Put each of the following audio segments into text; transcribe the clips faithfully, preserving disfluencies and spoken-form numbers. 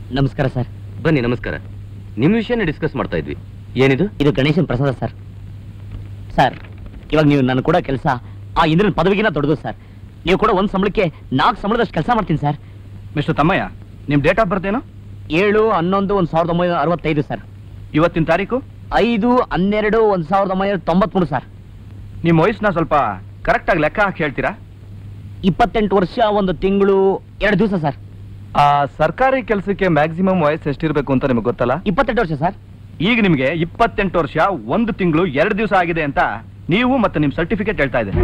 ನಮಸ್ಕಾರ ಸರ್. ಬನ್ನಿ. ನಮಸ್ಕಾರ. ನಿಮ್ಮ ವಿಷಯನ ಡಿಸ್ಕಸ್ ಮಾಡ್ತಾ ಇದ್ವಿ. ಏನಿದು? ಇದು ಗಣೇಶನ್ ಪ್ರಸಾದ ಸರ್. ಸರ್, ಇವಾಗ ನೀವು ನನ್ನ ಕೂಡ ಕೆಲಸ ಆ ಇಂದ್ರನ ಪದವಿಗಿನ ದೊಡ್ಡದು ಸರ್. ನೀವು ಕೂಡ ಒಂದ್ ಸಂಬಳಕ್ಕೆ ನಾಲ್ಕು ಸಂಬಳದಷ್ಟು ಕೆಲಸ ಮಾಡ್ತೀನಿ ಸರ್. ಮಿಸ್ಟರ್ ತಮ್ಮಯ್ಯ, ನಿಮ್ ಡೇಟ್ ಆಫ್ ಬರ್ತ್ ಏನು? ಏಳು ಹನ್ನೊಂದು ಒಂದ್ ಸಾವಿರದ ಒಂಬೈನೂರ ಅರವತ್ತೈದು ಸರ್. ಇವತ್ತಿನ ತಾರೀಕು? ಐದು ಹನ್ನೆರಡು ಒಂದ್ ಸಾವಿರದ ಒಂಬೈನೂರ ತೊಂಬತ್ಮೂರು ಸರ್. ನಿಮ್ಮ ವಯಸ್ಸನ್ನ ಸ್ವಲ್ಪ ಕರೆಕ್ಟ್ ಆಗಿ ಲೆಕ್ಕ ಹಾಕಿ ಹೇಳ್ತೀರಾ? ಇಪ್ಪತ್ತೆಂಟು ವರ್ಷ ಒಂದು ತಿಂಗಳು ಎರಡು ದಿವಸ ಸರ್. ಆ ಸರ್ಕಾರಿ ಕೆಲಸಕ್ಕೆ ಮ್ಯಾಕ್ಸಿಮಮ್ ವಯಸ್ಸು ಎಷ್ಟಿರ್ಬೇಕು ಅಂತ ನಿಮಗೆ ಗೊತ್ತಲ್ಲ? ಇಪ್ಪತ್ತೆಂಟು ವರ್ಷ ಸರ್. ಈಗ ನಿಮಗೆ ಇಪ್ಪತ್ತೆಂಟು ವರ್ಷ ಒಂದು ತಿಂಗಳು ಎರಡು ದಿವಸ ಆಗಿದೆ ಅಂತ ನೀವು ಮತ್ತೆ ನಿಮ್ ಸರ್ಟಿಫಿಕೇಟ್ ಹೇಳ್ತಾ ಇದೆ.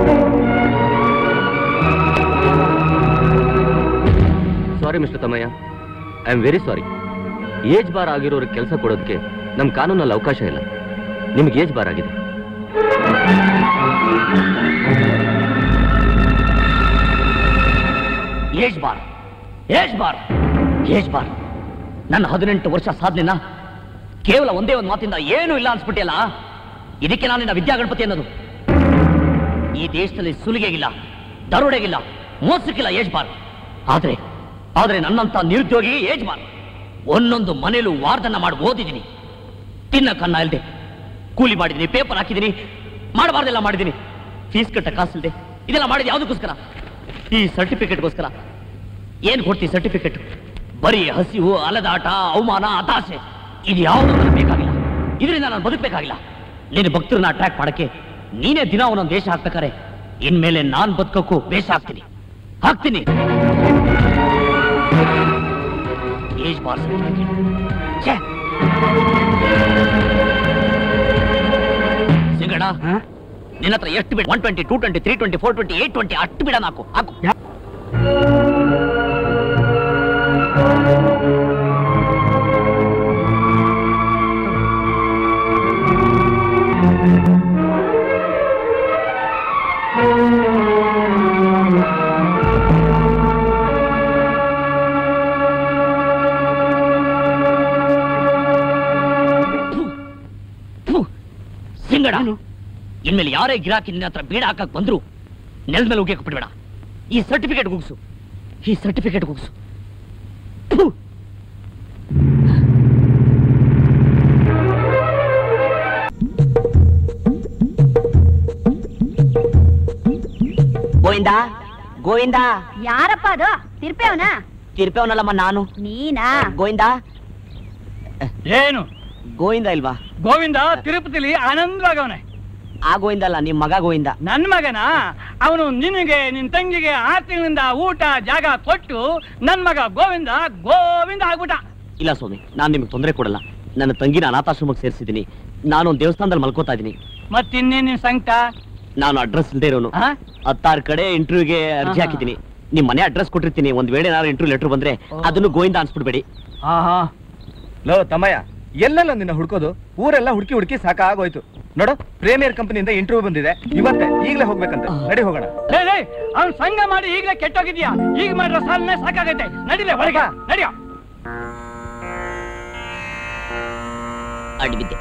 Sorry mister Thammaiah, I am very sorry. Age bar ಆಗಿರೋರಿಗೆ ಕೆಲಸ ಕೊಡೋದಕ್ಕೆ ನಮ್ಮ ಕಾನೂನಲ್ಲಿ ಅವಕಾಶ ಇಲ್ಲ. ನಿಮ್ಗೆ ಏಜ್ ಬಾರ್ ಆಗಿದೆ. Age bar age bar age bar ನನ್ನ ಹದಿನೆಂಟು ವರ್ಷ ಸಾಧನೆನ ಕೇವಲ ಒಂದೇ ಒಂದು ಮಾತಿಂದ ಏನೂ ಇಲ್ಲ ಅನ್ಸ್ಬಿಟ್ಟಿಯಲ್ಲ. ಇದಕ್ಕೆ ನಾನಿನ್ನ ವಿದ್ಯಾಗಣಪತಿ ಅನ್ನೋದು. ಈ ದೇಶದಲ್ಲಿ ಸುಲಿಗೆಗಿಲ್ಲ, ದರೋಡೆಗಿಲ್ಲ, ಮೋಸಕ್ಕಿಲ್ಲ ಏಜ್ ಬಾರ್. ಆದ್ರೆ ಆದ್ರೆ ನನ್ನಂತ ನಿರುದ್ಯೋಗಿ ಏಜ್ ಬಾರ್. ಒಂದೊಂದು ಮನೇಲೂ ವಾರ್ದನ್ನ ಮಾಡಿ ಓದಿದ್ದೀನಿ. ತಿನ್ನ ಕನ್ನ ಇಲ್ಲದೆ ಕೂಲಿ ಮಾಡಿದ್ದೀನಿ, ಪೇಪರ್ ಹಾಕಿದ್ದೀನಿ, ಮಾಡಬಾರ್ದೆಲ್ಲ ಮಾಡಿದ್ದೀನಿ. ಫೀಸ್ ಕಟ್ಟ ಕಾಸಿಲ್ಲದೆ ಇದೆಲ್ಲ ಮಾಡಿದ ಯಾವುದಕ್ಕೋಸ್ಕರ? ಈ ಸರ್ಟಿಫಿಕೇಟ್ಗೋಸ್ಕರ. ಏನ್ ಕೊಡ್ತೀವಿ ಸರ್ಟಿಫಿಕೇಟ್? ಬರೀ ಹಸಿವು, ಅಲದಾಟ, ಅವಮಾನ, ಹತಾಶೆ, ಇದು ಯಾವುದು ನನಗೆ ಬೇಕಾಗಿಲ್ಲ. ಇದರಿಂದ ನಾನು ಬದುಕಬೇಕಾಗಿಲ್ಲ. ನೀನು ಭಕ್ತರನ್ನ ಅಟ್ರಾಕ್ಟ್ ಮಾಡಕ್ಕೆ ನೀನೇ ದಿನ ಒಂದೊಂದು ದೇಶ ಹಾಕ್ಬೇಕಾರೆ ಇನ್ಮೇಲೆ ನಾನ್ ಬದುಕಕ್ಕೂ ಬೇಷ ಹಾಕ್ತೀನಿ ಹಾಕ್ತೀನಿ ಏಜ್ ಬಾರ್ ಸರ್ಟಿಫಿಕೇಟ್. ಸಿಂಗಡ, ನಿನ್ನ ಹತ್ರ ಎಷ್ಟು ಬಿಡ? One twenty, two twenty, three twenty, four twenty, eight twenty ಅಷ್ಟು ಬಿಡ ನಾಕು ಹಾಕು. ಸಿಂಗಡ, ಇನ್ಮೇಲೆ ಯಾರೇ ಗಿರಾಕಿ ನಿನ್ನ ಹತ್ರ ಬೀಡ ಹಾಕಕ್ ಬಂದ್ರು ನೆಲದ ಮೇಲೆ ಉಗಿಯಕ್ಕೆ ಬಿಡ್ಬೇಡ. ಈ ಸರ್ಟಿಫಿಕೇಟ್ ಗುಗ್ಸು, ಈ ಸರ್ಟಿಫಿಕೇಟ್ ಗುಗ್ಸು. ಗೋವಿಂದ, ಗೋವಿಂದ. ಯಾರಪ್ಪ ಅದು? ತಿರ್ಪೇವನ? ತಿರ್ಪೇವನಲ್ಲಮ್ಮ ನಾನು. ನೀನಾ? ಗೋವಿಂದ. ಏನು ಗೋವಿಂದ ಇಲ್ವಾ? ಗೋವಿಂದ ತಿರುಪತಿಲಿ ಆನಂದವಾಗವನೆ. ಆ ಗೋವಿಂದ ಅಲ್ಲ, ನಿಮ್ ಮಗ ಗೋವಿಂದ. ನನ್ ಮಗನ? ಅವನು ನಿನಗೆ ನಿನ್ ತಂಗಿಗೆ ಆರು ತಿಂಗಳಿಂದ ಊಟ ಜಾಗ ಕೊಟ್ಟು ನನ್ ಮಗ ಗೋವಿಂದ ಗೋವಿಂದ ಆಗ್ಬಿಟ್ಟ. ಇಲ್ಲ ಸ್ವಾಮಿ, ನಾನ್ ನಿಮ್ಗೆ ತೊಂದರೆ ಕೊಡಲ್ಲ. ನನ್ನ ತಂಗಿನ ಅನಾಥಾಶ್ರಮಕ್ಕೆ ಸೇರಿಸಿದ್ದೀನಿ. ನಾನು ಒಂದು ದೇವಸ್ಥಾನದಲ್ಲಿ ಮಲ್ಕೋತಾ ಇದ್ದೀನಿ. ಮತ್ತಿನ್ನೇನು ಸಂಕಟ? ನಾನು ಅಡ್ರೆಸ್ ಇಲ್ಲದೆ ಇರೋನು. ಹತ್ತಾರು ಕಡೆ ಇಂಟರ್ವ್ಯೂಗೆ ಅರ್ಜಿ ಹಾಕಿದ್ದೀನಿ. ನಿಮ್ ಮನೆ ಅಡ್ರೆಸ್ ಕೊಟ್ಟಿರ್ತೀನಿ. ಒಂದ್ ವೇಳೆ ಏನಾದ್ರು ಇಂಟರ್ವ್ಯೂ ಲೆಟರ್ ಬಂದ್ರೆ ಅದನ್ನು ಗೋವಿಂದ ಅನ್ಸ್ಬಿಡ್ಬೇಡಿ. ಲೋ ತಮ್ಮಯ್ಯ, ಎಲ್ಲೆಲ್ಲ ನಿನ್ನ ಹುಡ್ಕೋದು? ಊರೆಲ್ಲ ಹುಡುಕಿ ಹುಡುಕಿ ಸಾಕಾಗೋಯ್ತು. ನೋಡು, ಪ್ರೀಮಿಯರ್ ಕಂಪನಿಯಿಂದ ಇಂಟರ್ವ್ಯೂ ಬಂದಿದೆ. ಇವತ್ತೇ ಈಗಲೇ ಹೋಗ್ಬೇಕಂತ. ನಡಿ ಹೋಗೋಣ. ಅವ್ನು ಸಂಘ ಮಾಡಿ ಈಗಲೇ ಕೆಟ್ಟೋಗಿದ್ಯಾ? ಈಗ ಮಾಡಿರೋ ಸಾಲನೆ ಸಾಕಾಗೈತೆ. ನಡಿಲೆ ಒಳಗ ನಡಿಯೋ. ಅಡ್ಬಿದ್ದೆ.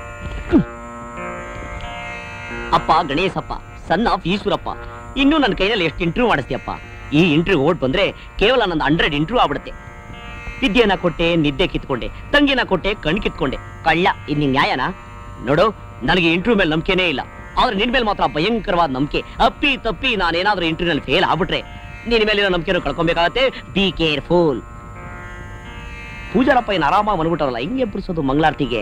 ಅಪ್ಪ ಗಣೇಶಪ್ಪ, ಸಣ್ಣ ಆಫ್ ಈಶ್ವರಪ್ಪ, ಇನ್ನೂ ನನ್ನ ಕೈಯಲ್ಲಿ ಎಷ್ಟು ಇಂಟರ್ವ್ಯೂ ಮಾಡಿಸ್ತೀಯಪ್ಪ? ಈ ಇಂಟರ್ವ್ಯೂ ಓಟ್ ಬಂದ್ರೆ ಕೇವಲ ನಂದು ಹಂಡ್ರೆಡ್ ಇಂಟರ್ವ್ಯೂ ಆಗ್ಬಿಡುತ್ತೆ. ವಿದ್ಯೆನ ಕೊಟ್ಟೆ, ನಿದ್ದೆ ಕಿತ್ಕೊಂಡೆ, ತಂಗಿನ ಕೊಟ್ಟೆ, ಕಣ್ ಕಿತ್ಕೊಂಡೆ. ಕಳ್ಳ, ಇದ್ ನಿನ್ ನ್ಯಾಯನಾ? ನೋಡು, ನನಗೆ ಇಂಟರ್ವ್ಯೂ ಮೇಲೆ ನಂಬಿಕೆನೇ ಇಲ್ಲ. ಆದ್ರೆ ನಿನ್ ಮೇಲೆ ಮಾತ್ರ ಭಯಂಕರವಾದ ನಂಬಿಕೆ. ಅಪ್ಪಿ ತಪ್ಪಿ ನಾನೇನಾದ್ರೂ ಇಂಟರ್ವ್ಯೂ ನಲ್ಲಿ ಫೇಲ್ ಆಗ್ಬಿಟ್ರೆ ನಿನ್ ಮೇಲಿರೋ ನಂಬಿಕೆನೂ ಕಳ್ಕೊಬೇಕಾಗತ್ತೆ. Be careful. ಪೂಜಾರಪ್ಪ ಏನ್ ಆರಾಮ ಬಂದ್ಬಿಟ್ಟಾರಲ್ಲ, ಹಿಂಗೆ ಬಿಡಿಸೋದು ಮಂಗಳಾರತಿಗೆ?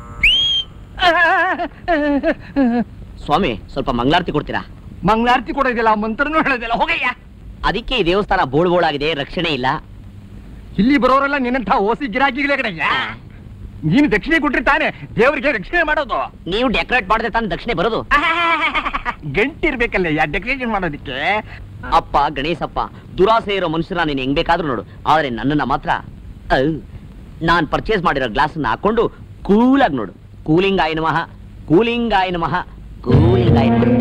ಸ್ವಾಮಿ, ಸ್ವಲ್ಪ ಮಂಗಳಾರತಿ ಕೊಡ್ತೀರಾ? ಮಂಗಳಾರತಿ ಕೊಡೋದಿಲ್ಲ, ಮಂತ್ರನೂ ಹೇಳೋದಿಲ್ಲ. ಹೋಗಯ್ಯ. ಅದಕ್ಕೆ ಈ ದೇವಸ್ಥಾನ ಬೋಳ್ ಬೋಳಾಗಿದೆ, ರಕ್ಷಣೆ ಇಲ್ಲ. ಇಲ್ಲಿ ಬರೋರೆಲ್ಲ ನಿನ್ನಂತ ಓಸಿ ಗಿರಾಕಿಗಳೇ ಕಡೆಯ. ನೀನು ದಕ್ಷಿಣೆ ಕೊಟ್ರಿ ತಾನೆ ದೇವರಿಗೆ ರಕ್ಷಣೆ ಮಾಡೋದು. ನೀವು ಡೆಕೋರೇಟ್ ಮಾಡಿದ್ರೆ ತಾನೆ ದಕ್ಷಿಣೆ ಬರೋದು. ಗಂಟಿರ್ಬೇಕಲ್ಲ ಯಾ ಡೆಕೋರೇಷನ್ ಮಾಡೋದಿಕ್ಕೆ. ಅಪ್ಪ ಗಣೇಶಪ್ಪ, ದುರಾಸೆ ಇರೋ ಮನುಷ್ಯನ ನೀನು ಹೆಂಗ್ ಬೇಕಾದ್ರೂ ನೋಡು. ಆದ್ರೆ ನನ್ನನ್ನ ಮಾತ್ರ ನಾನ್ ಪರ್ಚೇಸ್ ಮಾಡಿರೋ ಗ್ಲಾಸ್ ಅನ್ನ ಹಾಕೊಂಡು ಕೂಲಾಗಿ ನೋಡು. ಕೂಲಿಂಗ್ ಆಯ್ ನಮಃ, ಕೂಲಿಂಗ್ ಆಯ್ ನಮಃ, ಕೂಲಿಂಗ್ ಆಯ್ ನಮಃ.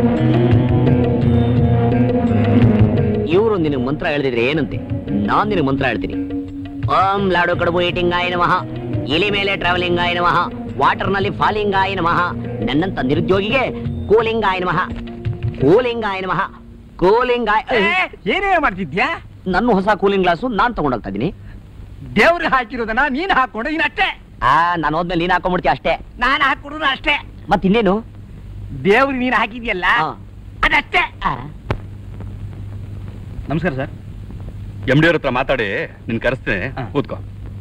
ಇವರು ನಿನಗೆ ಮಂತ್ರ ಹೇಳಿದ್ರೆ ಏನಂತೆ? ನಾನ್ ನಿನಗೆ ಮಂತ್ರ ಹೇಳ್ತೀನಿ. ಓಂ ಲಾಡು ಕಡುಬು ಈಟಿಂಗ್ ಆಯ್ ನಮಃ, ಇಲಿ ಮೇಲೆ ಟ್ರಾವೆಲಿಂಗ್ ಆಯ್ ನಮಃ, ವಾಟರ್ ನಲ್ಲಿ ಫಾಲಿಂಗ್ ಆಯ್ ನಮಃ. ನನ್ನಂತ ನಿರುದ್ಯೋಗಿಗೆ ಕೂಲಿಂಗ್ ಆಯ್ ನಮಃ, ಕೂಲಿಂಗ್ ಆಯ್ ನಮಃ, ಕೂಲಿಂಗ್ ಆಯ್. ಏನೇ ಮಾಡ್ತಿದ್ಯಾ? ನನ್ನ ಹೊಸ ಕೂಲಿಂಗ್ ಗ್ಲಾಸು ನಾನ್ ತಗೊಂಡೋಗ್ತಾ ಇದೀನಿ. ದೇವ್ರು ಹಾಕಿರೋದನ್ನ ನೀನ್ ಹಾಕೊಂಡು ಇನ್ನಷ್ಟೇ. ಆ ನಾನು ಹೋದ್ಮೇಲೆ ನೀನ್ ಹಾಕೊಂಡ್ಬಿಡ್ತೀಯ ಅಷ್ಟೇ. ನಾನು ಹಾಕೊಡುದು ಅಷ್ಟೇ. ಮತ್ತಿನ್ನೇನು? ದೇವ್ರು ನೀನ್ ಹಾಕಿದ್ಯಲ್ಲ ಹಾ. ಅದಷ್ಟೇ. ನಮಸ್ಕಾರ ಸರ್. ಎಂ ಡಿ ಅವ್ರ ಹತ್ರ ಮಾತಾಡಿ ನಿನ್ ಕರೆಸ್ತೇನೆ, ಕೂತ್ಕೋ.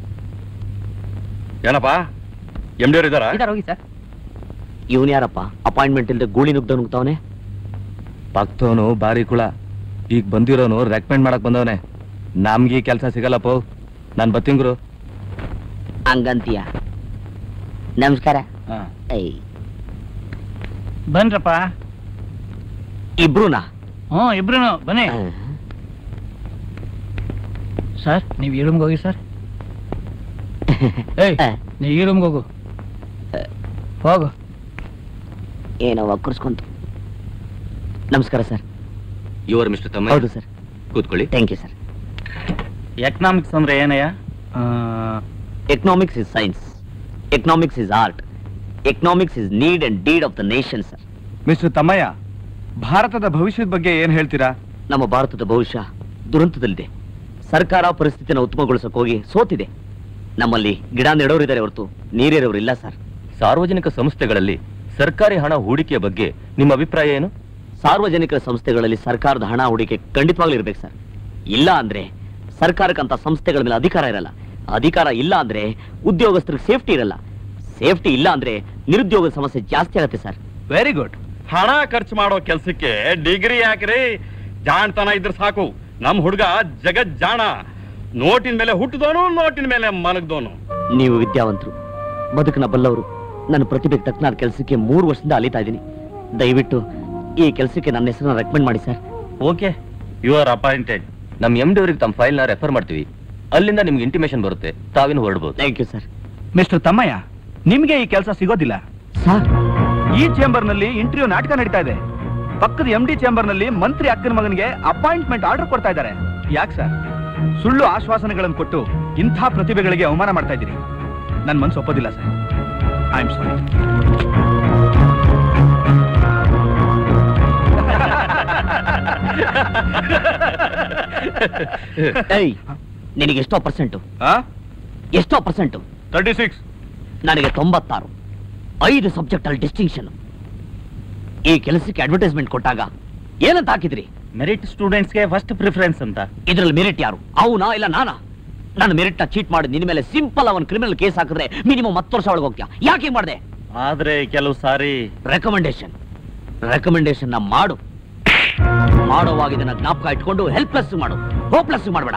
ಏನಪ್ಪ ಎಂ ಡಿ ಅವ್ರು ಇದಾರ? ಹೋಗಿ ಸರ್. ಇವನ್ ಯಾರಪ್ಪ ಅಪಾಯಿಂಟ್ಮೆಂಟ್ ಇಲ್ಲದೆ ಗೂಳಿ ನುಗ್ದ ನುಗ್ತಾವನೆ? ಪಕ್ತವನು ಬಾರಿ ಕುಳ, ಈಗ ಬಂದಿರೋನು ರೆಕಮೆಂಡ್ ಮಾಡಕ್ ಬಂದವನೆ. ನಮ್ಗೆ ಕೆಲಸ ಸಿಗಲ್ಲಪ್ಪ, ನಾನ್ ಬತ್ತಿಂಗ್ರು. ಹಂಗಂತೀಯ? ನಮಸ್ಕಾರ. ಬನ್ರಪ್ಪ. ಇಬ್ರುನಾ? ಹ್ಞೂ ಇಬ್ರು ಬನ್ನಿ ಸರ್. ನೀವು ಈ ರೂಮ್ಗೆ ಹೋಗಿ ಸರ್. ಏಯ್ ನೀವು ಈ ರೂಮ್ಗೆ ಹೋಗು, ಹೋಗು. ಏನೋ ಒಕ್ಕರ್ಸ್ಕೊಂತ. ನಮಸ್ಕಾರ ಸರ್. ಯುವರ್ ಮಿಸ್ಟರ್ ತಮ್ಮ. ಹೌದು ಸರ್. ಕೂತ್ಕೊಳ್ಳಿ. Thank you sir. ಎಕನಾಮಿಕ್ಸ್ ಅಂದ್ರೆ ಏನಯ್ಯ? Economics is science, economics is art, economics is need and deed of the nation sir. Mister Thammaiah, ಭಾರತದ ಭವಿಷ್ಯದ ಬಗ್ಗೆ ಏನ್ ಹೇಳ್ತೀರಾ? ನಮ್ಮ ಭಾರತದ ಭವಿಷ್ಯ ದುರಂತದಲ್ಲಿದೆ. ಸರ್ಕಾರ ಪರಿಸ್ಥಿತಿನ ಉತ್ತಮಗೊಳಿಸಕ್ ಹೋಗಿ ಸೋತಿದೆ. ನಮ್ಮಲ್ಲಿ ಗಿಡ ನೆಡೋರಿದ್ದಾರೆ ಹೊರತು ನೀರೇರೋರು ಇಲ್ಲ ಸರ್. ಸಾರ್ವಜನಿಕ ಸಂಸ್ಥೆಗಳಲ್ಲಿ ಸರ್ಕಾರಿ ಹಣ ಹೂಡಿಕೆಯ ಬಗ್ಗೆ ನಿಮ್ಮ ಅಭಿಪ್ರಾಯ ಏನು? ಸಾರ್ವಜನಿಕ ಸಂಸ್ಥೆಗಳಲ್ಲಿ ಸರ್ಕಾರದ ಹಣ ಹೂಡಿಕೆ ಖಂಡಿತವಾಗ್ಲೂ ಇರ್ಬೇಕು ಸರ್. ಇಲ್ಲ ಅಂದ್ರೆ ಸರ್ಕಾರಕ್ಕಂತ ಸಂಸ್ಥೆಗಳ ಮೇಲೆ ಅಧಿಕಾರ ಇರಲ್ಲ. ಅಧಿಕಾರ ಇಲ್ಲ ಅಂದ್ರೆ ಉದ್ಯೋಗಸ್ಥರಿಗೆ ಸೇಫ್ಟಿ ಇರಲ್ಲ. ಸೇಫ್ಟಿ ಇಲ್ಲ ಅಂದ್ರೆ ನಿರುದ್ಯೋಗದ ಸಮಸ್ಯೆ ಜಾಸ್ತಿ ಆಗುತ್ತೆ ಸರ್. Very good. ಹಣ ಖರ್ಚು ಮಾಡೋ ಕೆಲ್ಸಕ್ಕೆ ಡಿಗ್ರಿ ಹಾಕ್ರಿ, ಜಾಣ್ತನ ಇದ್ರೆ ಸಾಕು. ನಮ್ ಹುಡುಗ ಜಗತ್ ಜಾಣ, ನೋಟಿನ ಮೇಲೆ ಹುಟ್ಟಿದೋನು, ನೋಟಿನ ಮೇಲೆ ಮಲಗ್ದೋನು. ನೀವು ವಿದ್ಯಾವಂತರು, ಬದುಕನ ಬಲ್ಲವರು. ನನ್ನ ಪ್ರತಿಭೆಗೆ ತಕ್ಕನಾದ ಕೆಲಸಕ್ಕೆ ಮೂರು ವರ್ಷದಿಂದ ಅಲಿತಾ ಇದ್ದೀನಿ. ದಯವಿಟ್ಟು ಈ ಕೆಲಸಕ್ಕೆ ನನ್ನ ಹೆಸರನ್ನ ರೆಕಮೆಂಡ್ ಮಾಡಿ sir. Okay, you are appointed. ನಮ್ ಎಂ ಡಿ ಅವರಿಗೆ ತಮ್ಮ ಫೈಲ್ ನ ರೆಫರ್ ಮಾಡ್ತೀವಿ. ಅಲ್ಲಿಂದ ನಿಮ್ಗೆ ಇಂಟಿಮೇಷನ್ ಬರುತ್ತೆ, ತಾವೇನು ಹೊರಡಬಹುದು. Thank you sir. Mister Thammaiah, ನಿಮ್ಗೆ ಈ ಕೆಲಸ ಸಿಗೋದಿಲ್ಲ ಸರ್. ಈ ಚೇಂಬರ್ ನಲ್ಲಿ ಇಂಟರ್ವ್ಯೂ ನಾಟಕ ನಡೀತಾ ಇದೆ. ಪಕ್ಕದ ಎಂ ಡಿ ಚೇಂಬರ್ ನಲ್ಲಿ ಮಂತ್ರಿ ಅಕ್ಕನ ಮಗನಿಗೆ ಅಪಾಯಿಂಟ್ಮೆಂಟ್ ಆರ್ಡರ್ ಕೊಡ್ತಾ ಇದ್ದಾರೆ. ಯಾಕೆ ಸರ್? ಸುಳ್ಳು ಆಶ್ವಾಸನೆಗಳನ್ನು ಕೊಟ್ಟು ಇಂಥ ಪ್ರತಿಭೆಗಳಿಗೆ ಅವಮಾನ ಮಾಡ್ತಾ ಇದ್ದೀರಿ. ನನ್ನ ಮನಸ್ಸು ಒಪ್ಪೋದಿಲ್ಲ ಸರ್. ಐ ಆಮ್ ಸಾರಿ. ನಿನಗೆ ಎಷ್ಟೋ ಪರ್ಸೆಂಟು? ಎಷ್ಟೋ ಪರ್ಸೆಂಟು? Thirty six. ನನಗೆ ತೊಂಬತ್ತಾರು. ಐದು ಸಬ್ಜೆಕ್ಟ್ ಅಲ್ಲಿ ಡಿಸ್ಟಿಂಕ್ಷನ್. ಈ ಕೆಲಸಕ್ಕೆ ಅಡ್ವರ್ಟೈಸ್ಮೆಂಟ್ ಕೊಟ್ಟಾಗ ಏನಂತ ಹಾಕಿದ್ರಿ? ಮೆರಿಟ್ ಸ್ಟೂಡೆಂಟ್ಸ್ಗೆ ಫಸ್ಟ್ ಪ್ರಿಫರೆನ್ಸ್ ಅಂತ. ಇದ್ರಲ್ಲಿ ಮೆರಿಟ್ ಯಾರು, ಅವನಾ ಇಲ್ಲ ನಾನಾ? ನನ್ನ ಮೆರಿಟ್ ನ ಚೀಟ್ ಮಾಡಿ ನಿನ್ನ ಮೇಲೆ ಸಿಂಪಲ್ ಅವನ್ ಕ್ರಿಮಿನಲ್ ಕೇಸ್ ಹಾಕಿದ್ರೆ ಮಿನಿಮಮ್ ಹತ್ತು ವರ್ಷ ಒಳಗೆ ಹೋಗ್ತೀಯ. ಯಾಕೆ ಮಾಡಿದೆ? ಆದ್ರೆ ಕೆಲವು ಸಾರಿ ರೆಕಮೆಂಡೇಶನ್ ರೆಕಮೆಂಡೇಶನ್ ನ ಮಾಡು. ಮಾಡೋವಾಗ ಇದನ್ನ ಜ್ಞಾಪಕ ಇಟ್ಕೊಂಡು ಹೆಲ್ಪ್ಲೆಸ್ ಮಾಡು, ಹೋಪ್ಲೆಸ್ ಮಾಡಬೇಡ.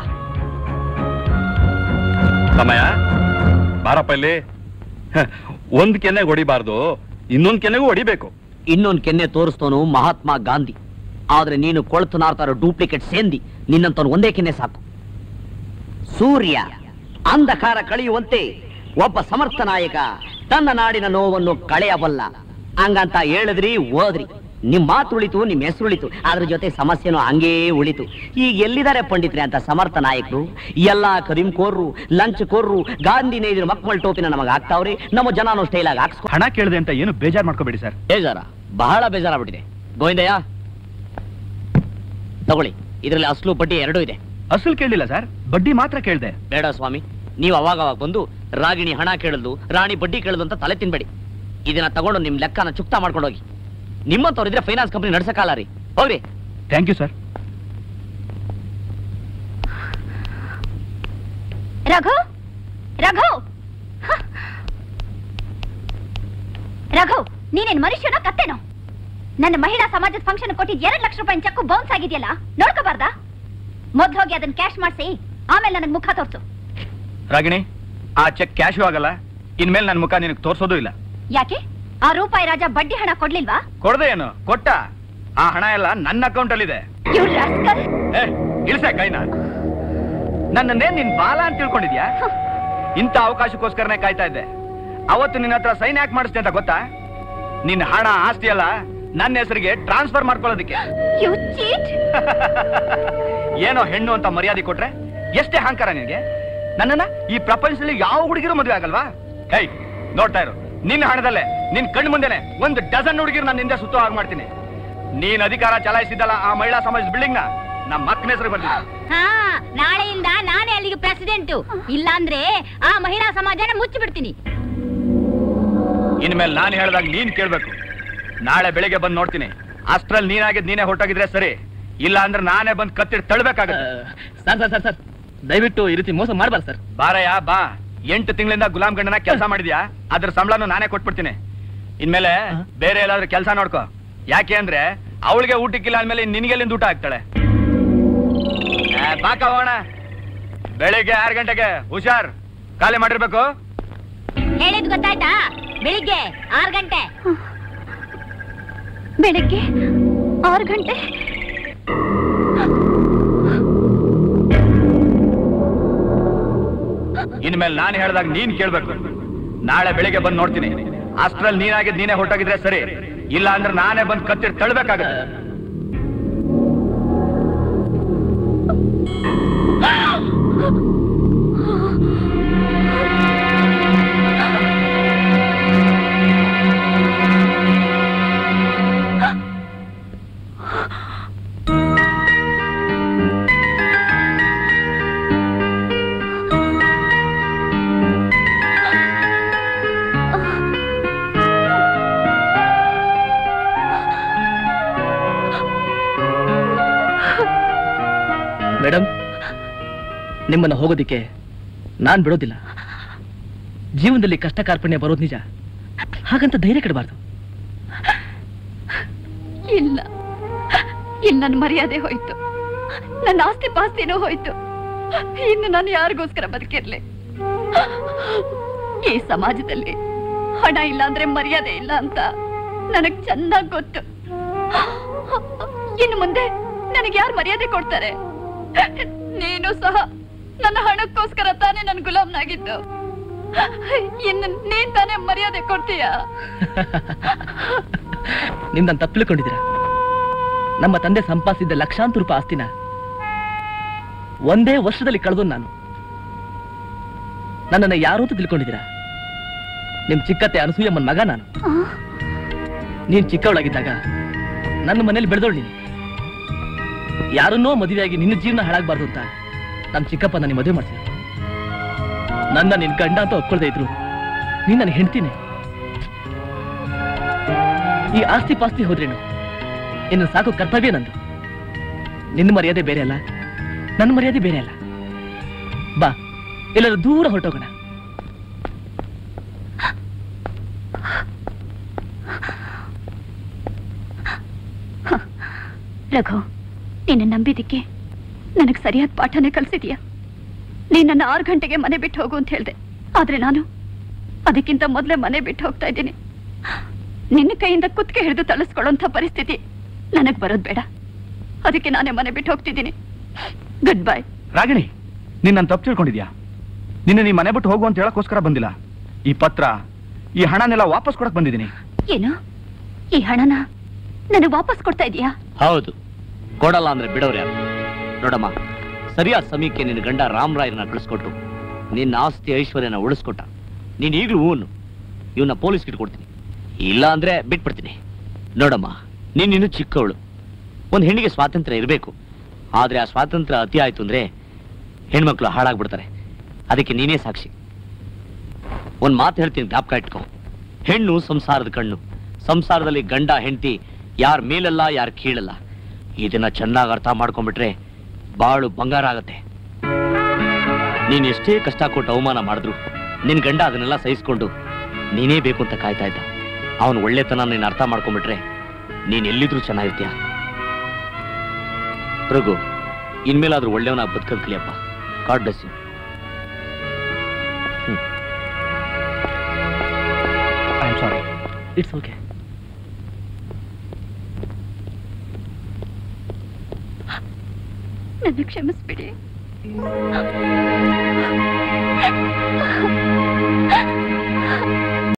ಸಮಯ ಬಾರಪ್ಪ ಇಲ್ಲಿ. ಒಂದ್ ಕೆನ್ನೆಗೆ ಹೊಡಿಬಾರ್ದು, ಇನ್ನೊಂದ್ ಕೆನ್ನೆಗೂ ಹೊಡಿಬೇಕು. ಇನ್ನೊಂದು ಕೆನ್ನೆ ತೋರಿಸ್ತವನು ಮಹಾತ್ಮ ಗಾಂಧಿ. ಆದ್ರೆ ನೀನು ಕೊಳತು ನಾರ್ತಾರೋ ಡೂಪ್ಲಿಕೇಟ್ ಸೇಂದಿ. ನಿನ್ನಂತವನು ಒಂದೇ ಕೆನ್ನೆ ಸಾಕು. ಸೂರ್ಯ ಅಂಧಕಾರ ಕಳೆಯುವಂತೆ ಒಬ್ಬ ಸಮರ್ಥ ನಾಯಕ ತನ್ನ ನಾಡಿನ ನೋವನ್ನು ಕಳೆಯಬಲ್ಲ. ಹಂಗಂತ ಹೇಳಿದ್ರಿ, ಓದ್ರಿ, ನಿಮ್ ಮಾತು ಉಳಿತು, ನಿಮ್ ಹೆಸರು ಉಳಿತು, ಅದ್ರ ಜೊತೆ ಸಮಸ್ಯೆನೂ ಹಂಗೇ ಉಳಿತು. ಈಗ ಎಲ್ಲಿದ್ದಾರೆ ಪಂಡಿತ್ರಿ ಅಂತ ಸಮರ್ಥ ನಾಯಕರು? ಎಲ್ಲಾ ಕರೀಂಕೋರ್ರು, ಲಂಚ್ ಕೋರ್ರು, ಗಾಂಧಿ ನೇಯ್ದಿರೋ ಮಕ್ಮಲ್ ಟೋಪಿನ ನಮಗೆ ಹಾಕ್ತಾವ್ರಿ. ನಮ್ಮ ಜನನು ಸ್ಟೈಲ್ ಆಗಿ ಹಾಕ್ಸ್ಕೊ. ಹಣ ಕೇಳಿದೆ ಅಂತ ಏನು ಬೇಜಾರ್ ಮಾಡ್ಕೋಬೇಡಿ ಸರ್. ಬೇಜಾರ? ಬಹಳ ಬೇಜಾರಾಗ್ಬಿಟ್ಟಿದೆ. ಗೋವಿಂದಯ್ಯ ತಗೊಳ್ಳಿ, ಇದರಲ್ಲಿ ಅಸಲು ಬಡ್ಡಿ ಎರಡೂ ಇದೆ. ಅಸಲು ಕೇಳಿಲ್ಲ ಸರ್, ಬಡ್ಡಿ ಮಾತ್ರ ಕೇಳಿದೆ. ಬೇಡ ಸ್ವಾಮಿ, ನೀವು ಅವಾಗ ಅವಾಗ ಬಂದು ರಾಗಿಣಿ ಹಣ ಕೇಳದು, ರಾಣಿ ಬಡ್ಡಿ ಕೇಳದು ಅಂತ ತಲೆ ತಿನ್ಬೇಡಿ. ಇದನ್ನ ತಗೊಂಡು ನಿಮ್ ಲೆಕ್ಕನ ಚುಕ್ತಾ ಮಾಡ್ಕೊಂಡು ಹೋಗಿ. ನಿಮ್ಮಂತವ್ರಿದ್ರೆ ಫೈನಾನ್ಸ್ ಕಂಪನಿ ನಡ್ಸಕ್ಕಾಲ ರೀ. ಹೋಗ್ರಿ. Thank you sir. Raghu Raghu Raghu, ನೀನೇನ್ ಮನುಷ್ಯನೋ ಕತ್ತೇನೋ? ನನ್ನ ಮಹಿಳಾ ಸಮಾಜದ ಫಂಕ್ಷನ್ ಕೊಟ್ಟಿದ್ ಎರಡು ಲಕ್ಷ ರೂಪಾಯಿ ಚೆಕ್ ಬೌನ್ಸ್ ಆಗಿದೆಯಲ್ಲ, ನೋಡ್ಕೋಬಾರ್ದಾ? ಮೊದ್ಲು ಹೋಗಿ ಅದನ್ನ ಕ್ಯಾಶ್ ಮಾಡಿಸಿ ಆಮೇಲೆ ನನಗೆ ಮುಖ ತೋರ್ಸು. ರಾಗಿಣಿ, ಆ ಚೆಕ್ ಕ್ಯಾಶು ಆಗಲ್ಲ. ಇನ್ಮೇಲೆ ನನ್ನ ಮುಖ ನಿನಗೆ ತೋರ್ಸೋದು ಇಲ್ಲ. ಯಾಕೆ? ಆ ರೂಪಾಯಿ ರಾಜ ಬಡ್ಡಿ ಹಣ ಕೊಡ್ಲಿಲ್ವಾ? ಕೊಡದೆ ಏನು? ಕೊಟ್ಟ. ಆ ಹಣ ಎಲ್ಲ ನನ್ನ ಅಕೌಂಟ್ ಅಲ್ಲಿ ಇದೆ. ಇಳಿಸ ಕೈನ. ನನ್ನನ್ನೇ ನಿನ್ ಬಾಲ ಅಂತ ತಿಳ್ಕೊಂಡಿದ್ಯಾ? ಇಂಥ ಅವಕಾಶಕ್ಕೋಸ್ಕರನೇ ಕಾಯ್ತಾ ಇದ್ದೆ. ಅವತ್ತು ನಿನ್ನ ಹತ್ರ ಸೈನ್ ಯಾಕೆ ಮಾಡಿಸ್ತೆ ಅಂತ ಗೊತ್ತಾ? ನಿನ್ನ ಹಣ ಆಸ್ತಿ ಅಲ್ಲ, ನನ್ನ ಹೆಸರಿಗೆ ಟ್ರಾನ್ಸ್ಫರ್ ಮಾಡ್ಕೊಳ್ಳೋದಕ್ಕೆ. ಏನೋ ಹೆಣ್ಣು ಅಂತ ಮರ್ಯಾದೆ ಕೊಟ್ರೆ ಎಷ್ಟೇ ಅಹಂಕಾರ ನಿನಗೆ? ನನ್ನನ್ನ ಈ ಪ್ರಪಂಚದಲ್ಲಿ ಯಾವ ಹುಡುಗಿರು ಮದುವೆ ಆಗಲ್ವಾ? ಹೇ, ನೋಡ್ತಾ ಇರು, ನಿನ್ನ ಹಣದಲ್ಲೇ ನಿನ್ ಕಣ್ಣು ಮುಂದೆನೆ ಒಂದು ಡಜನ್ ಹುಡುಗಿರು ನನ್ನ ಹಿಂದೆ ಸುತ್ತೋ ಹಾಗೆ ಮಾಡ್ತೀನಿ. ನೀನ್ ಅಧಿಕಾರ ಚಲಾಯಿಸಿದ್ದಲ್ಲ ಆ ಮಹಿಳಾ ಸಮಾಜ ಬಿಲ್ಡಿಂಗ್ ನ, ನಮ್ಮ ಮಕ್ಕನ ಹೆಸರು ಬಂದಿದೆ. ಹಾ ನಾಳೆಯಿಂದ ನಾನೇ ಅಲ್ಲಿಗೆ ಪ್ರೆಸಿಡೆಂಟ್. ಇಲ್ಲಾಂದ್ರೆ ಆ ಮಹಿಳಾ ಸಮಾಜನ ಮುಚ್ಚಿ ಬಿಡ್ತೀನಿ. ಇನ್ಮೇಲೆ ನಾನು ಹೇಳ್ದಾಗ ನೀನ್ ಕೇಳ್ಬೇಕು. ನಾಳೆ ಬೆಳಿಗ್ಗೆ ಬಂದು ನೋಡ್ತೀನಿ. ಅಷ್ಟ್ರಲ್ಲಿ ನೀನಾಗಿದ್ ನೀನೇ ಹೊರಟೋಗಿದ್ರೆ ಸರಿ, ಇಲ್ಲ ಅಂದ್ರೆ ನಾನೇ ಬಂದು ಕತ್ತಿಡ್ ತಳ್ಬೇಕಾಗತ್ತೆ. ಸರ್ ಸರ್ ಸರ್ ಸರ್ ದಯವಿಟ್ಟು ಈ ರೀತಿ ಮೋಸ ಮಾಡಬಾರ್ದು ಸರ್. ಬಾರಯ್ಯ ಬಾ. ಎಂಟು ತಿಂಗಳಿಂದ ಗುಲಾಮ್ ಗಂಡನ ಕೆಲಸ ಮಾಡಿದ್ಯಾ, ಅದ್ರ ಸಂಬಳನು ನಾನೇ ಕೊಟ್ಬಿಡ್ತೀನಿ. ಇನ್ಮೇಲೆ ಬೇರೆ ಎಲ್ಲಾದ್ರೂ ಕೆಲಸ ನೋಡ್ಕೋ. ಯಾಕೆ ಅಂದ್ರೆ ಅವಳಿಗೆ ಊಟಕ್ಕಿಲ್ಲ ಅಂದ್ಮೇಲೆ ನಿನ್ಗೆಲ್ಲಿಂದ ಊಟ ಆಗ್ತಾಳೆ. ಬಾಕ ಹೋಗೋಣ. ಬೆಳಿಗ್ಗೆ ಆರು ಗಂಟೆಗೆ ಹುಷಾರ್, ಖಾಲಿ ಮಾಡಿರ್ಬೇಕು. ಹೇಳಿದ್ ಗೊತ್ತಾಯ್ತಾ? ಬೆಳಿಗ್ಗೆ ಆರು ಗಂಟೆ. ಬೆಳಿಗ್ಗೆ ಆರು ಗಂಟೆ. ಇನ್ಮೇಲೆ ನಾನು ಹೇಳ್ದಾಗ ನೀನ್ ಕೇಳ್ಬೇಕು. ನಾಳೆ ಬೆಳಿಗ್ಗೆ ಬಂದು ನೋಡ್ತೀನಿ. ಅಷ್ಟ್ರಲ್ಲಿ ನೀನಾಗಿದ್ ನೀನೇ ಹೊರಟೋಗಿದ್ರೆ ಸರಿ, ಇಲ್ಲ ಅಂದ್ರೆ ನಾನೇ ಬಂದು ಕತ್ತಿಡ್ ತಳ್ಬೇಕಾಗತ್ತೆ. ಮೇಡಮ್, ನಿಮ್ಮನ್ನ ಹೋಗೋದಿಕ್ಕೆ ನಾನ್ ಬಿಡೋದಿಲ್ಲ. ಜೀವನದಲ್ಲಿ ಕಷ್ಟ ಕಾರ್ಪಣ್ಯ ಬರೋದು ನಿಜ, ಹಾಗಂತ ಧೈರ್ಯ ಕೆಡಬಾರ್ದು. ಇಲ್ಲ, ಇನ್ನು ನನ್ನ ಮರ್ಯಾದೆ ಹೋಯ್ತು, ನನ್ನ ಆಸ್ತಿ ಪಾಸ್ತಿನೂ ಹೋಯ್ತು. ಇನ್ನು ನಾನು ಯಾರಿಗೋಸ್ಕರ ಬದುಕಿರ್ಲಿ? ಈ ಸಮಾಜದಲ್ಲಿ ಹಣ ಇಲ್ಲ ಅಂದ್ರೆ ಮರ್ಯಾದೆ ಇಲ್ಲ ಅಂತ ನನಗ್ ಚೆನ್ನಾಗಿ ಗೊತ್ತು. ಇನ್ನು ಮುಂದೆ ನನಗೆ ಯಾರು ಮರ್ಯಾದೆ ಕೊಡ್ತಾರೆ? ನೀನು ಸಹ ನನ್ನ ಹಣಕ್ಕೋಸ್ಕರ ತಾನೇ ನನ್ನ ಗುಲಾಮ್ನಾಗಿದ್ದು. ಇನ್ನು ನೀನ್ ತಾನೇ ಮರ್ಯಾದೆ ಕೊಡ್ತೀಯ? ನಿಮ್ ನಾನು ತಪ್ಪಿಕೊಂಡಿದ್ದೀರಾ. ನಮ್ಮ ತಂದೆ ಸಂಪಾದಿಸಿದ್ದ ಲಕ್ಷಾಂತರ ರೂಪಾಯಿ ಆಸ್ತಿನ ಒಂದೇ ವರ್ಷದಲ್ಲಿ ಕಳೆದು ನಾನು. ನನ್ನನ್ನು ಯಾರು ಅಂತ ತಿಳ್ಕೊಂಡಿದ್ದೀರಾ? ನಿಮ್ ಚಿಕ್ಕತ್ತೆ ಅನಸೂಯಮ್ಮನ ಮಗ ನಾನು. ನೀನ್ ಚಿಕ್ಕವಳಾಗಿದ್ದಾಗ ನನ್ನ ಮನೇಲಿ ಬೆಳೆದೋಳು ನೀನು. ಯಾರನ್ನೋ ಮದುವೆಯಾಗಿ ನಿನ್ನ ಜೀವನ ಹಾಳಾಗಬಾರ್ದು ಅಂತ ನಮ್ ಚಿಕ್ಕಪ್ಪ ನನಗೆ ಮದುವೆ ಮಾಡ್ತೀನಿ. ನನ್ನ ನಿನ್ ಗಂಡ ಅಂತ ಒಪ್ಕೊಳ್ದೇ ಇದ್ರು ನೀನ್ ನನಗೆ ಹೆಂಡ್ತೀನಿ. ಈ ಆಸ್ತಿ ಪಾಸ್ತಿ ಹೋದ್ರೇನು, ಇನ್ನು ಸಾಕು ಕರ್ತವ್ಯ ನಂದು. ನಿನ್ನ ಮರ್ಯಾದೆ ಬೇರೆ ಅಲ್ಲ, ನನ್ನ ಮರ್ಯಾದೆ ಬೇರೆ ಅಲ್ಲ. ಬಾ, ಎಲ್ಲರೂ ದೂರ ಹೊರಟೋಗೋಣ. ರಘು, ನಿನ್ನ ನಂಬಿದ್ದಕ್ಕೆ ನನಗೆ ಸರಿಯಾದ ಪಾಠನೇ ಕಲಿಸಿದೀಯಾ. ನೀನ್ ನನ್ನ ಆರು ಗಂಟೆಗೆ ಮನೆ ಬಿಟ್ಟು ಹೋಗು ಅಂತ ಹೇಳ್ದೆ, ಆದ್ರೆ ನಾನು ಅದಕ್ಕಿಂತ ಮೊದಲೇ ಮನೆ ಬಿಟ್ಟು ಹೋಗ್ತಾ ಇದ್ದೀನಿ. ನಿನ್ನ ಕೈಯಿಂದ ಕುತ್ತಿಗೆ ಹಿಡಿದು ತಳಿಸ್ಕೊಳ್ಳೋಂಥ ಪರಿಸ್ಥಿತಿ ನನಗ್ ಬರೋದ್ ಬೇಡ. ಅದಕ್ಕೆ ನಾನೇ ಮನೆ ಬಿಟ್ಟು ಹೋಗ್ತಿದ್ದೀನಿ. Good bye. ರಾಗಿಣಿ, ನೀನ್ ನನ್ನ ತಪ್ಪು ತಿಳ್ಕೊಂಡಿದ್ಯಾ? ನಿನ್ನ ನೀ ಮನೆ ಬಿಟ್ಟು ಹೋಗು ಅಂತ ಹೇಳಕ್ಕೋಸ್ಕರ ಬಂದಿಲ್ಲ. ಈ ಪತ್ರ, ಈ ಹಣನೆಲ್ಲ ವಾಪಸ್ ಕೊಡಕ್ ಬಂದಿದ್ದೀನಿ. ಏನು, ಈ ಹಣನ ನನಗೆ ವಾಪಸ್ ಕೊಡ್ತಾ ಇದೀಯಾ? ಹೌದು, ಕೊಡಲ್ಲ ಅಂದ್ರೆ ಬಿಡೋರು ಯಾರು? ನೋಡಮ್ಮ, ಸರಿಯಾದ ಸಮಯಕ್ಕೆ ನಿನ್ನ ಗಂಡ ರಾಮರಾಯರನ್ನ ಕಳಿಸ್ಕೊಟ್ಟು ನಿನ್ನ ಆಸ್ತಿ ಐಶ್ವರ್ಯನ ಉಳಿಸ್ಕೊಟ್ಟ. ನೀನ್ ಈಗಲೂ ಹೂನು ಇವನ್ನ ಪೊಲೀಸ್ಗೆ ಇಟ್ಕೊಡ್ತೀನಿ, ಇಲ್ಲ ಅಂದ್ರೆ ಬಿಟ್ಬಿಡ್ತೀನಿ. ನೋಡಮ್ಮ, ನೀನ್ ಇನ್ನು ಚಿಕ್ಕವಳು. ಒಂದು ಹೆಣ್ಣಿಗೆ ಸ್ವಾತಂತ್ರ್ಯ ಇರಬೇಕು, ಆದ್ರೆ ಆ ಸ್ವಾತಂತ್ರ್ಯ ಅತಿ ಆಯ್ತು ಅಂದ್ರೆ ಹೆಣ್ಮಕ್ಳು ಹಾಳಾಗ್ಬಿಡ್ತಾರೆ. ಅದಕ್ಕೆ ನೀನೇ ಸಾಕ್ಷಿ. ಒಂದ್ ಮಾತು ಹೇಳ್ತೀನಿ, ಜ್ಞಾಪಕ ಇಟ್ಕೊ. ಹೆಣ್ಣು ಸಂಸಾರದ ಕಣ್ಣು. ಸಂಸಾರದಲ್ಲಿ ಗಂಡ ಹೆಂಡತಿ ಯಾರ ಮೇಲಲ್ಲ, ಯಾರು ಕೀಳಲ್ಲ. ಇದನ್ನ ಚೆನ್ನಾಗಿ ಅರ್ಥ ಮಾಡ್ಕೊಂಡ್ಬಿಟ್ರೆ ಬಾಳು ಬಂಗಾರ ಆಗತ್ತೆ. ನೀನ್ ಎಷ್ಟೇ ಕಷ್ಟ ಕೊಟ್ಟು ಅವಮಾನ ಮಾಡಿದ್ರು ನಿನ್ ಗಂಡ ಅದನ್ನೆಲ್ಲ ಸಹಿಸ್ಕೊಂಡು ನೀನೇ ಬೇಕು ಅಂತ ಕಾಯ್ತಾ ಇದ್ದ. ಅವನು ಒಳ್ಳೆತನ ನೀನ್ ಅರ್ಥ ಮಾಡ್ಕೊಂಡ್ಬಿಟ್ರೆ ನೀನ್ ಎಲ್ಲಿದ್ರೂ ಚೆನ್ನಾಗಿರ್ತೀಯ. ರಘು, ಇನ್ಮೇಲಾದ್ರೂ ಒಳ್ಳೆಯವನಾಗಿ ಬದುಕದ್ ಕಲಿಯಪ್ಪ. God bless you. I am sorry. It's okay. ನನ್ನ ಕ್ಷಮಿಸ್ಬಿಡಿ.